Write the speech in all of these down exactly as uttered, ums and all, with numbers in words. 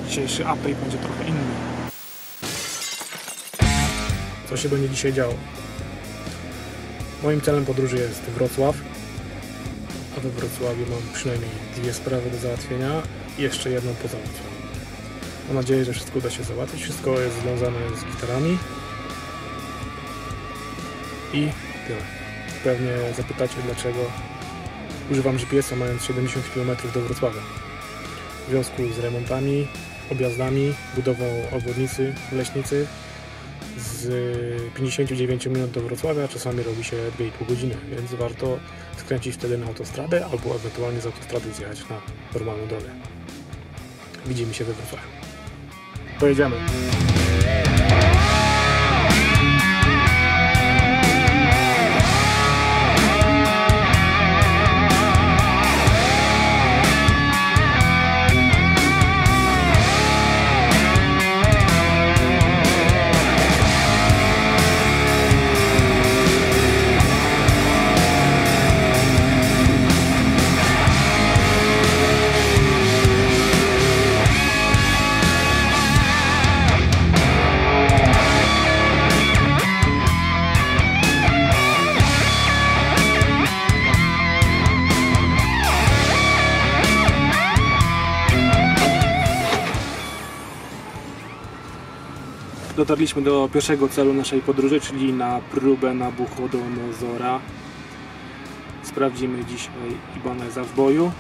Dzisiejszy update będzie trochę inny. Co się będzie dzisiaj działo? Moim celem podróży jest Wrocław. A we Wrocławiu mam przynajmniej dwie sprawy do załatwienia i jeszcze jedną po załatwieniu. Mam nadzieję, że wszystko uda się załatwić. Wszystko jest związane z gitarami. I tyle. Pewnie zapytacie, dlaczego używam G P S a mając siedemdziesiąt kilometrów do Wrocławia. W związku z remontami, objazdami, budową obwodnicy w Leśnicy z pięćdziesięciu dziewięciu minut do Wrocławia czasami robi się dwie i pół godziny, więc warto skręcić wtedy na autostradę albo ewentualnie z autostrady zjechać na normalną drogę. Widzimy się we Wrocławiu. Pojedziemy! Dotarliśmy do pierwszego celu naszej podróży, czyli na próbę Nabuchodonozora. Sprawdzimy dzisiaj Ibaneza w boju.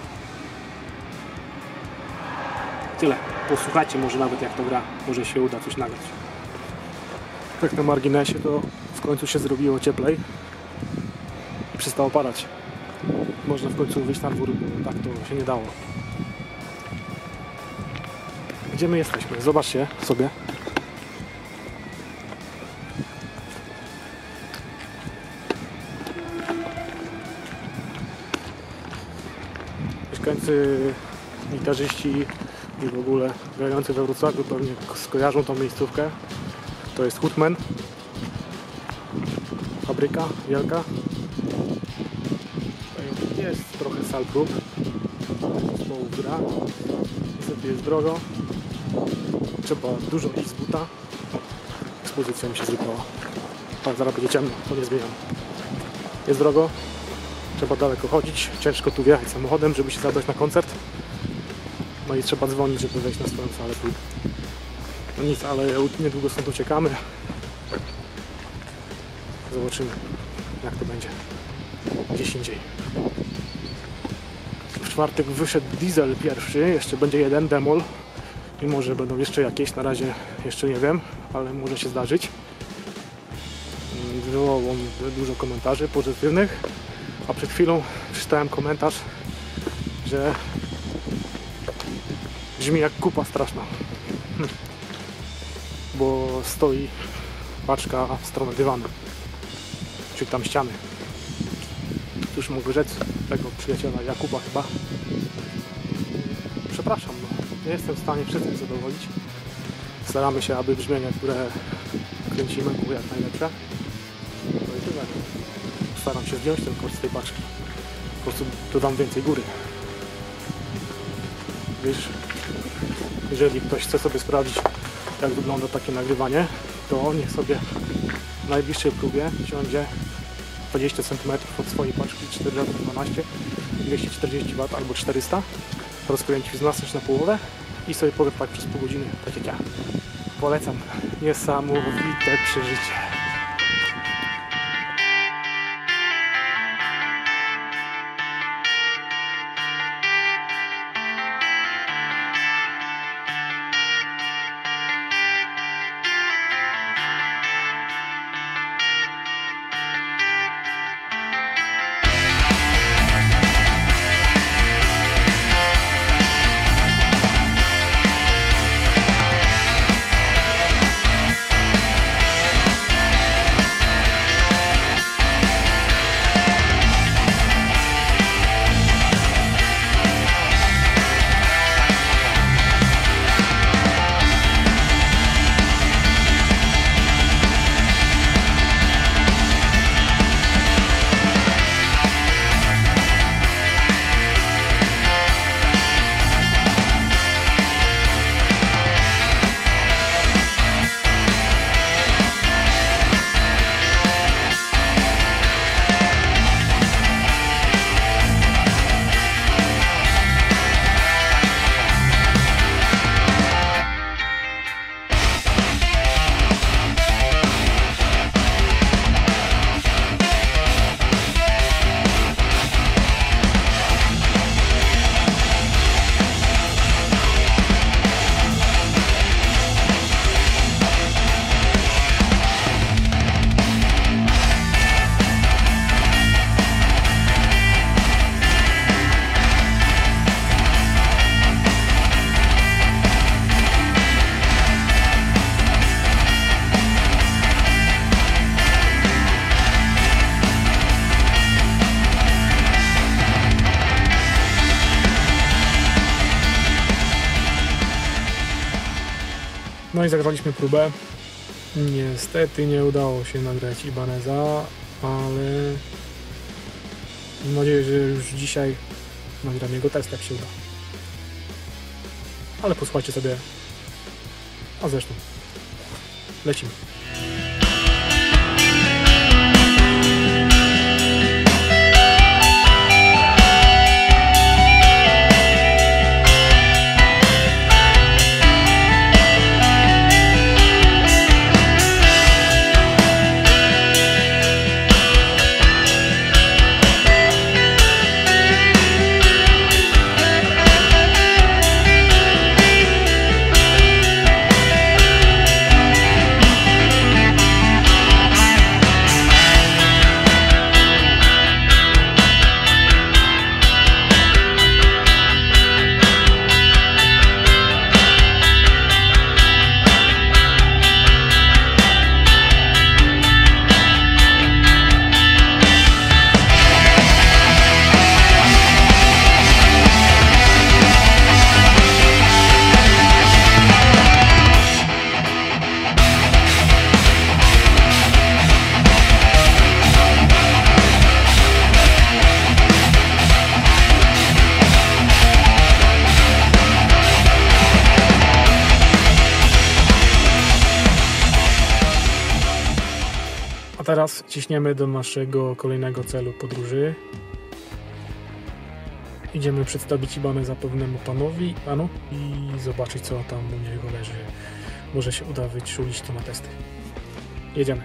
Tyle. Posłuchajcie może nawet jak to gra. Może się uda coś nagrać. Tak na marginesie to w końcu się zrobiło cieplej i przestało padać. Można w końcu wyjść na dwór, bo tak to się nie dało. Gdzie my jesteśmy? Zobaczcie sobie. Mieszkańcy, gitarzyści i w ogóle grający we Wrocławiu pewnie skojarzą tą miejscówkę. To jest Hutman. Fabryka wielka. Tutaj jest trochę sal prób. Zespołów gra. Niestety jest drogo. Trzeba dużo iść z buta. Ekspozycja mi się zrypała. Tak, zaraz będzie ciemno, to nie zmieniam. Jest drogo. Trzeba daleko chodzić, ciężko tu wjechać samochodem, żeby się zabrać na koncert. No i trzeba dzwonić, żeby wejść na swoją salę prób. No nic, ale niedługo stąd uciekamy. Zobaczymy, jak to będzie gdzieś indziej. W czwartek wyszedł Diesel pierwszy, jeszcze będzie jeden Demol. I może będą jeszcze jakieś, na razie jeszcze nie wiem, ale może się zdarzyć. Wywołał on dużo komentarzy pozytywnych. A przed chwilą przeczytałem komentarz, że brzmi jak kupa straszna, hm. bo stoi paczka w stronę dywanu, czy tam ściany. Cóż mogę rzec tego przyjaciela Jakuba chyba. Przepraszam, no. Nie jestem w stanie wszystkich zadowolić. Staramy się, aby brzmienia, które kręcimy, były jak najlepsze. No i tyle. Staram się zdjąć ten koszt z tej paczki. Po prostu dodam więcej góry. Wiesz, jeżeli ktoś chce sobie sprawdzić, jak wygląda takie nagrywanie, to niech sobie w najbliższej próbie wsiądzie dwadzieścia centymetrów od swojej paczki cztery razy dwanaście, dwieście czterdzieści watów albo czterysta, rozkręci wzmacniacz na połowę i sobie powie tak przez pół godziny, tak jak ja. Polecam. Niesamowite przeżycie. No i zagraliśmy próbę. Niestety nie udało się nagrać Ibaneza, ale mam nadzieję, że już dzisiaj nagram jego test, jak się uda. Ale posłuchajcie sobie, a zresztą lecimy. Teraz ciśniemy do naszego kolejnego celu podróży. Idziemy przedstawić Ibaneza pewnemu panowi, panu i zobaczyć, co tam u niego leży. Może się uda wyczulić to na testy. Jedziemy.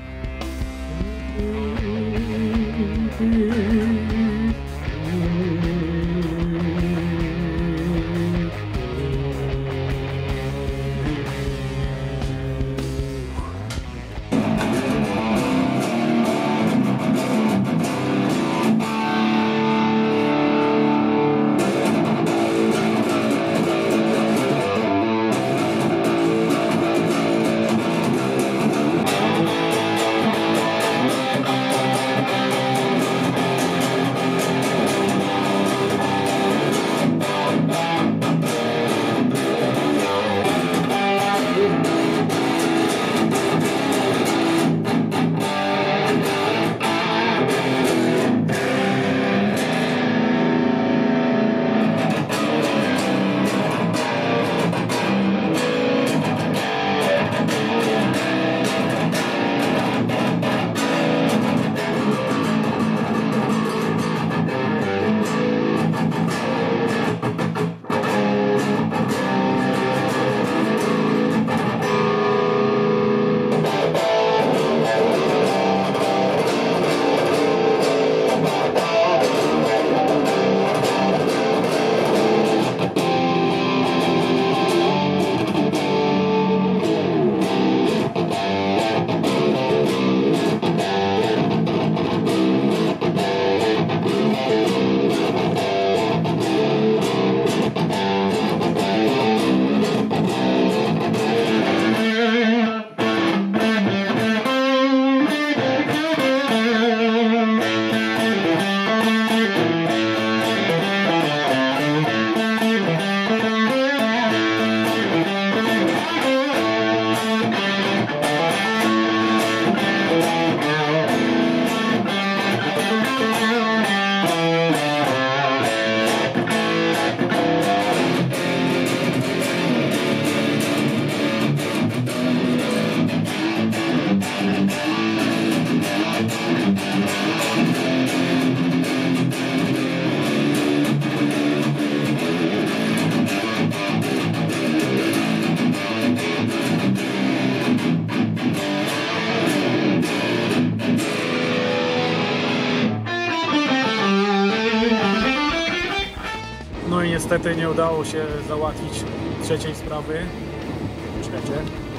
No i niestety nie udało się załatwić trzeciej sprawy. Czekajcie.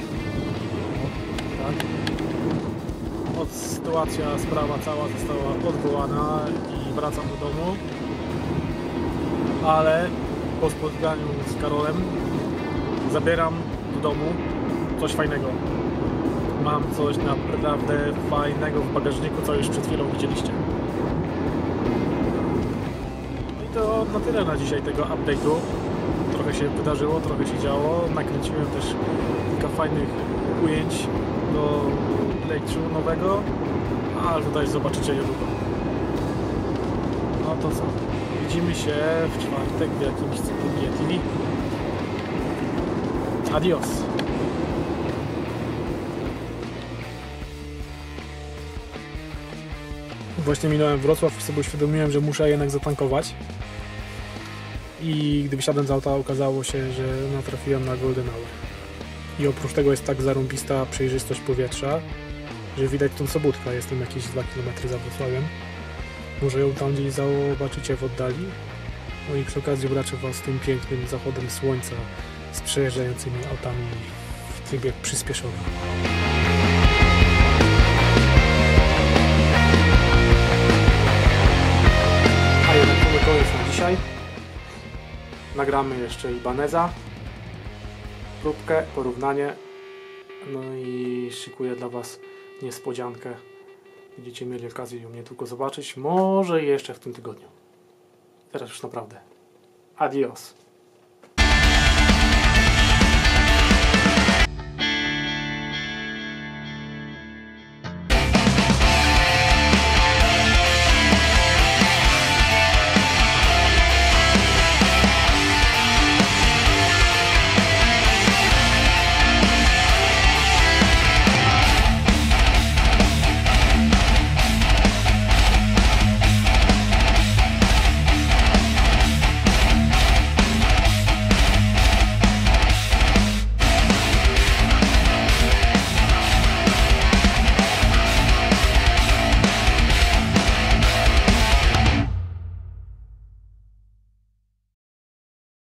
O, tak. Od sytuacja, sprawa cała została odwołana i wracam do domu. Ale po spotkaniu z Karolem zabieram do domu coś fajnego. Mam coś naprawdę fajnego w bagażniku, co już przed chwilą widzieliście. No i to na tyle na dzisiaj tego update'u. Trochę trochę się wydarzyło, trochę się działo. Nakręciłem też kilka fajnych ujęć do playthrough nowego, ale tutaj zobaczycie niedługo. No to co? Widzimy się w czwartek w jakimś cyklu G T V. Adios! Właśnie minąłem Wrocław i sobie uświadomiłem, że muszę jednak zatankować. I gdy wysiadłem z auta, okazało się, że natrafiłem na Golden Hour. I oprócz tego jest tak zarąbista przejrzystość powietrza, że widać tą Sobótkę. Jestem jakieś dwa kilometry za Wrocławiem. Może ją tam gdzieś zobaczycie w oddali. No i przy okazji obraczę Was tym pięknym zachodem słońca z przejeżdżającymi autami w trybie przyspieszonym. A jednak to koniec na dzisiaj. Nagramy jeszcze Ibaneza, próbkę, porównanie, no i szykuję dla Was niespodziankę. Będziecie mieli okazję ją nie tylko zobaczyć, może jeszcze w tym tygodniu. Teraz już naprawdę. Adios.